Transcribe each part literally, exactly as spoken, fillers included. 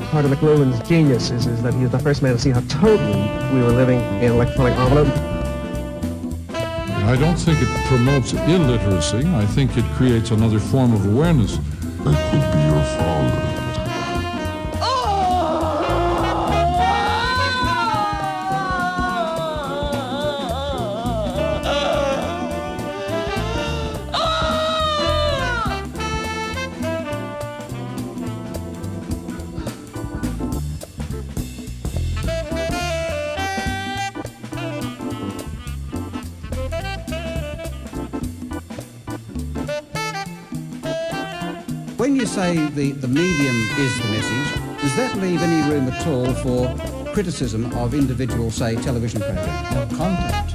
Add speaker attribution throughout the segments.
Speaker 1: part of McLuhan's genius is, is that he was the first man to see how totally we were living in electronic envelope.
Speaker 2: I don't think it promotes illiteracy. I think it creates another form of awareness.
Speaker 3: That could be your father.
Speaker 4: When you say the, the medium is the message, does that leave any room at all for criticism of individual, say, television programs or content?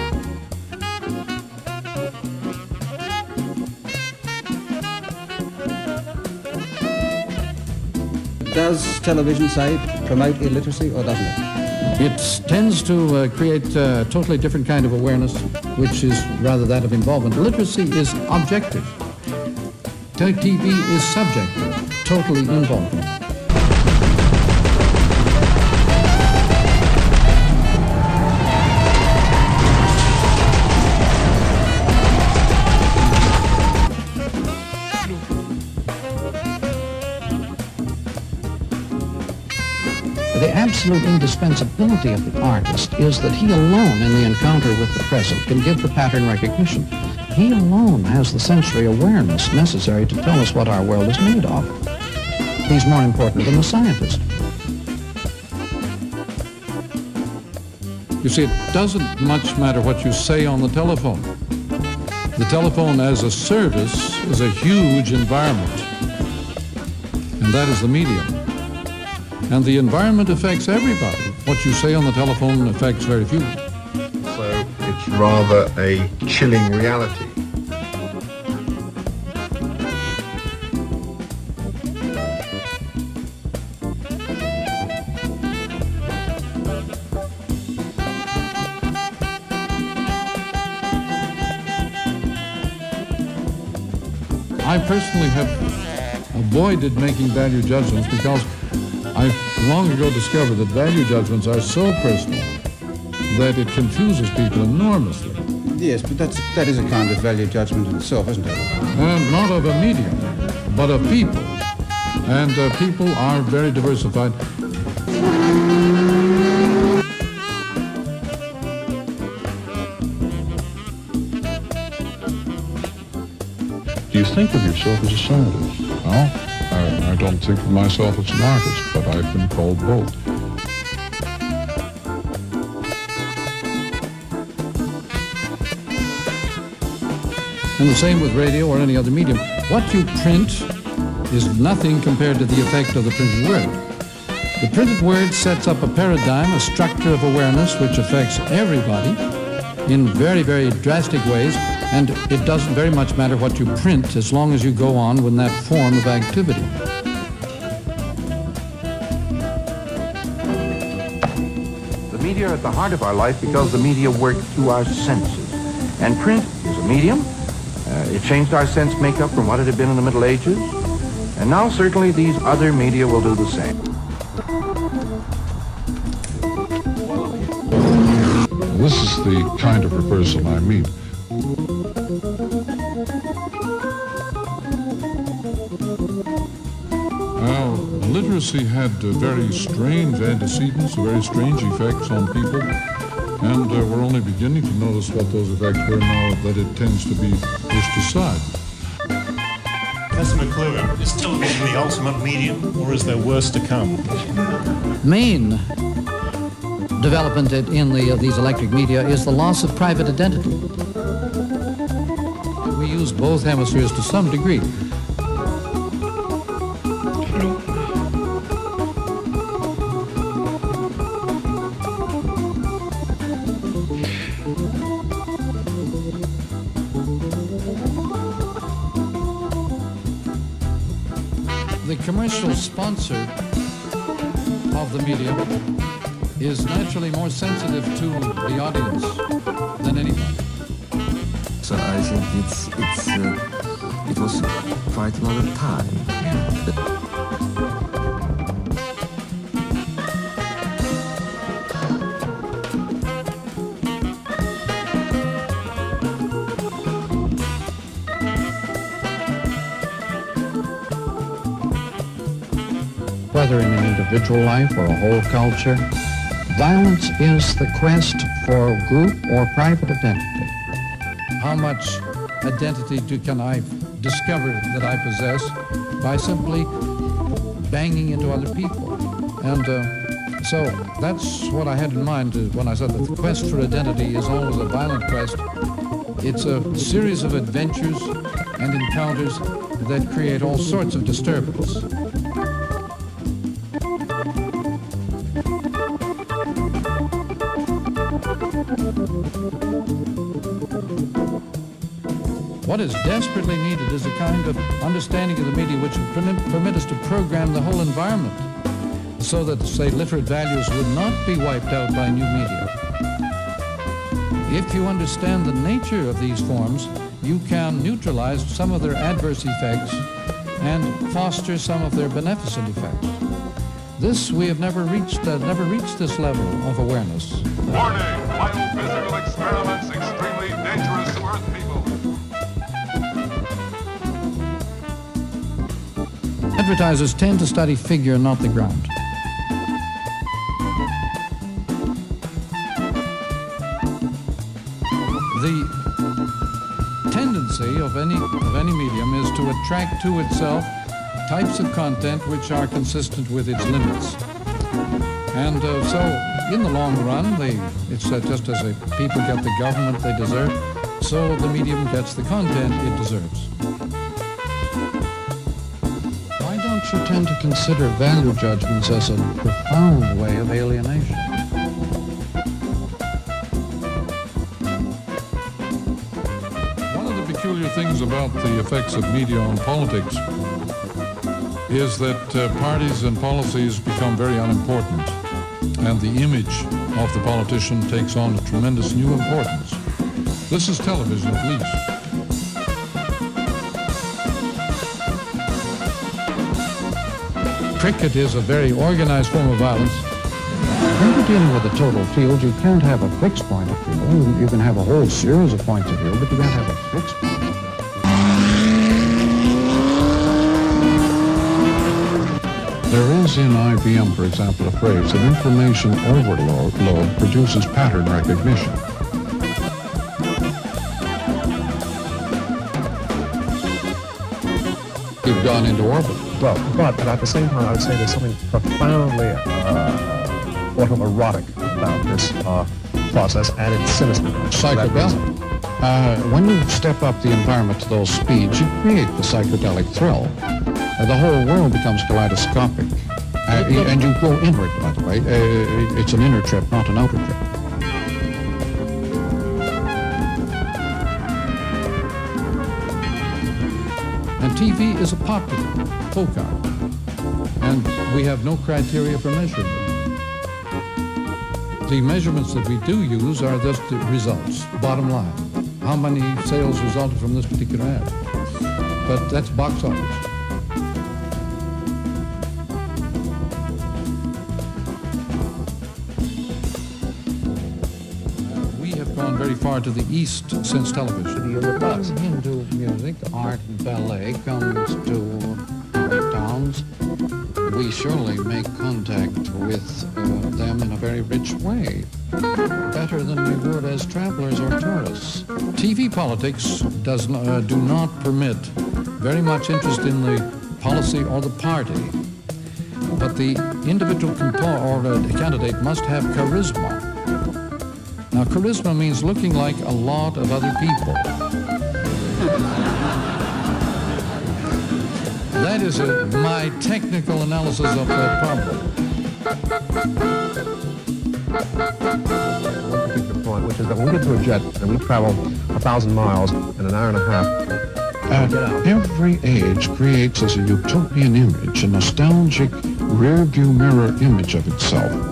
Speaker 4: Does television, say, promote illiteracy or doesn't it?
Speaker 5: It tends to uh, create a totally different kind of awareness, which is rather that of involvement. Literacy is objective. T V is subjective, totally involving. The absolute indispensability of the artist is that he alone, in the encounter with the present, can give the pattern recognition. He alone has the sensory awareness necessary to tell us what our world is made of. He's more important than the scientist.
Speaker 2: You see, it doesn't much matter what you say on the telephone. The telephone as a service is a huge environment, and that is the medium. And the environment affects everybody. What you say on the telephone affects very few.
Speaker 6: So it's rather a chilling reality.
Speaker 2: I personally have avoided making value judgments because I've long ago discovered that value judgments are so personal that it confuses people enormously.
Speaker 4: Yes, but that's, that is a kind of value judgment in itself, isn't it?
Speaker 2: And not of a medium, but of people. And uh, people are very diversified.
Speaker 3: Do you think of yourself as a scientist?
Speaker 2: Well, I, I don't think of myself as an artist, but I've been called both. And the same with radio or any other medium. What you print is nothing compared to the effect of the printed word. The printed word sets up a paradigm, a structure of awareness which affects everybody in very, very drastic ways, and it doesn't very much matter what you print as long as you go on with that form of activity.
Speaker 7: The media are at the heart of our life because the media work through our senses. And print is a medium. Uh, it changed our sense makeup from what it had been in the Middle Ages. And now certainly these other media will do the same.
Speaker 2: This is the kind of reversal I mean. Well, literacy had uh, very strange antecedents, very strange effects on people, and uh, we're only beginning to notice what those effects were now that it tends to be pushed aside.
Speaker 8: Professor McLuhan, is television the ultimate medium, or is there worse to come?
Speaker 5: Main development in the, uh, these electric media is the loss of private identity. We use both hemispheres to some degree. The commercial sponsor of the medium is naturally more sensitive to the audience than anybody.
Speaker 9: So I think it's it's uh, it was quite a lot of time.
Speaker 5: whether in an individual life or a whole culture, violence is the quest for group or private identity.
Speaker 2: How much identity do, can I discover that I possess by simply banging into other people? And uh, so that's what I had in mind to, when I said that the quest for identity is always a violent quest. It's a series of adventures and encounters that create all sorts of disturbance. What is desperately needed is a kind of understanding of the media which would permit, permit us to program the whole environment so that, say, literate values would not be wiped out by new media. If you understand the nature of these forms, you can neutralize some of their adverse effects and foster some of their beneficent effects. This, we have never reached, uh, never reached this level of awareness.
Speaker 10: Warning! Biophysical experiments extremely dangerous to Earth people.
Speaker 2: Advertisers tend to study figure, not the ground. The tendency of any, of any medium is to attract to itself types of content which are consistent with its limits. And uh, so, in the long run, they, it's uh, just as a people get the government they deserve, so the medium gets the content it deserves.
Speaker 5: Why don't you tend to consider value judgments as a profound way of alienation?
Speaker 3: One of the peculiar things about the effects of media on politics is that uh, parties and policies become very unimportant, and the image of the politician takes on a tremendous new importance. This is television, at least.
Speaker 2: Cricket is a very organized form of violence.
Speaker 5: When you're dealing with a total field, you can't have a fixed point of view. You can have a whole series of points of view, but you can't have a fixed point.
Speaker 3: There is in I B M, for example, a phrase that information overload load produces pattern recognition.
Speaker 2: You've gone into orbit.
Speaker 1: Well, but, but at the same time, I would say there's something profoundly uh, autoerotic about this uh, process and its sinister.
Speaker 5: Psychedelic. Uh, when you step up the environment to those speeds, you create the psychedelic thrill. Uh, the whole world becomes kaleidoscopic. Uh, and you go inward, by the way. Uh, it's an inner trip, not an outer trip.
Speaker 2: And T V is a popular folk art. And we have no criteria for measuring it. The measurements that we do use are just the results, bottom line. How many sales resulted from this particular ad? But that's box office. Very far to the east since television.
Speaker 5: Hindu music, art, and ballet comes to our towns. We surely make contact with uh, them in a very rich way, better than we would as travelers or tourists.
Speaker 2: T V politics does uh, do not permit very much interest in the policy or the party, but the individual compo or uh, candidate must have charisma. Now, charisma means looking like a lot of other people. That is a, my technical analysis of that problem.
Speaker 1: One particular point, which is that when we get to a jet and we travel a thousand miles in an hour and a half,
Speaker 5: uh, every age creates as a utopian image, a nostalgic rear-view mirror image of itself.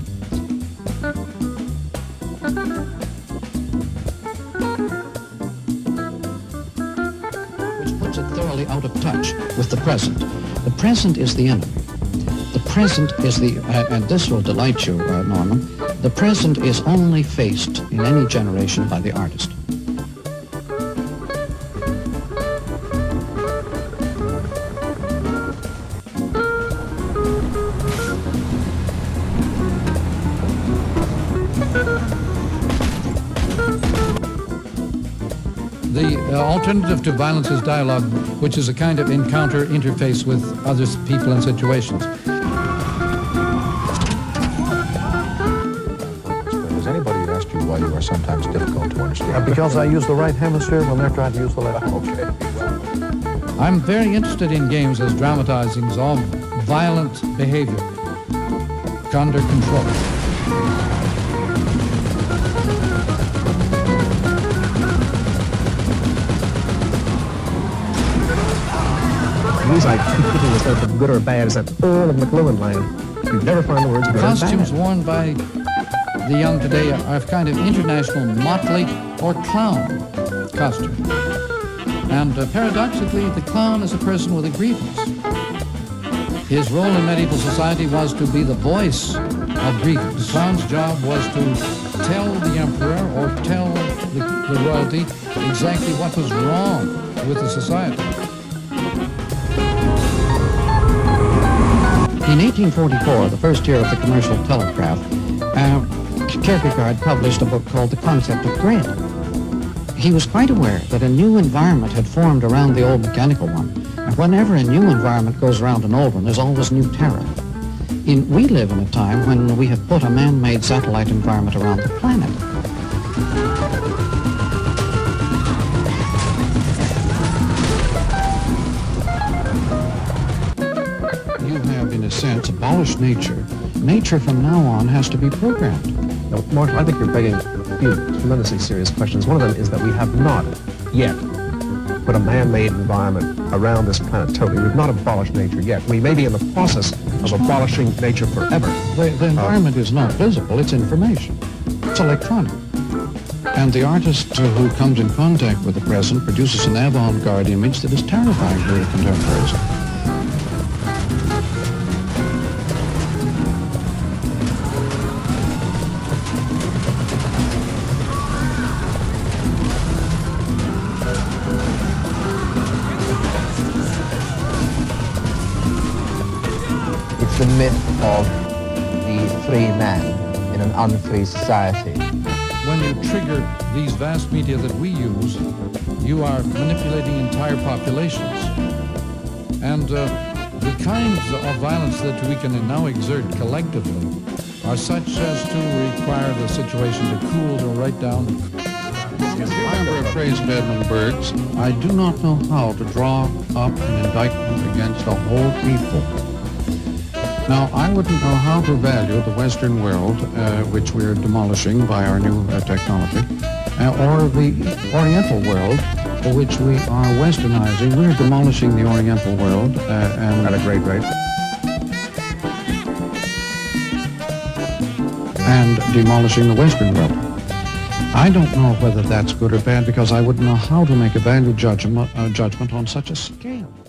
Speaker 5: Out of touch with the present. The present is the enemy. The present is the, uh, and this will delight you, uh, Norman, the present is only faced in any generation by the artist.
Speaker 2: alternative to violence is dialogue, which is a kind of encounter interface with other people and situations.
Speaker 11: Has anybody asked you why you are sometimes difficult to understand?
Speaker 1: Uh, because I use the right hemisphere when they're trying to use the left.
Speaker 11: Okay.
Speaker 2: I'm very interested in games as dramatizings of violent behavior under control.
Speaker 1: These I keep picking this out of good or bad is that all of McLuhan land. You never find the words good or bad.
Speaker 2: Costumes worn by the young today are a kind of international motley or clown costume. And uh, paradoxically, the clown is a person with a grievance. His role in medieval society was to be the voice of grievance. The clown's job was to tell the emperor or tell the, the royalty exactly what was wrong with the society.
Speaker 5: In eighteen forty-four, the first year of the commercial telegraph, uh, Kierkegaard published a book called The Concept of Dread. He was quite aware that a new environment had formed around the old mechanical one. And whenever a new environment goes around an old one, there's always new terror. In, we live in a time when we have put a man-made satellite environment around the planet. You have, in a sense, abolished nature. Nature from now on has to be programmed.
Speaker 1: No, Marshall, I think you're begging a few tremendously serious questions. One of them is that we have not yet put a man-made environment around this planet totally. We've not abolished nature yet. We may be in the process of abolishing nature forever.
Speaker 5: The, the environment uh, is not visible, it's information. It's electronic. And the artist who comes in contact with the present produces an avant-garde image that is terrifying to the contemporaries.
Speaker 12: The myth of the free man in an unfree society.
Speaker 2: When you trigger these vast media that we use, you are manipulating entire populations. And uh, the kinds of violence that we can now exert collectively are such as to require the situation to cool to right down.
Speaker 5: If you remember a phrase of Edmund Burke's, I do not know how to draw up an indictment against a whole people. Now, I wouldn't know how to value the Western world, uh, which we're demolishing by our new uh, technology, uh, or the Oriental world, for which we are westernizing. We're demolishing the Oriental world uh, and
Speaker 1: at a great rate.
Speaker 5: And demolishing the Western world. I don't know whether that's good or bad because I wouldn't know how to make a value judgment, uh, judgment on such a scale.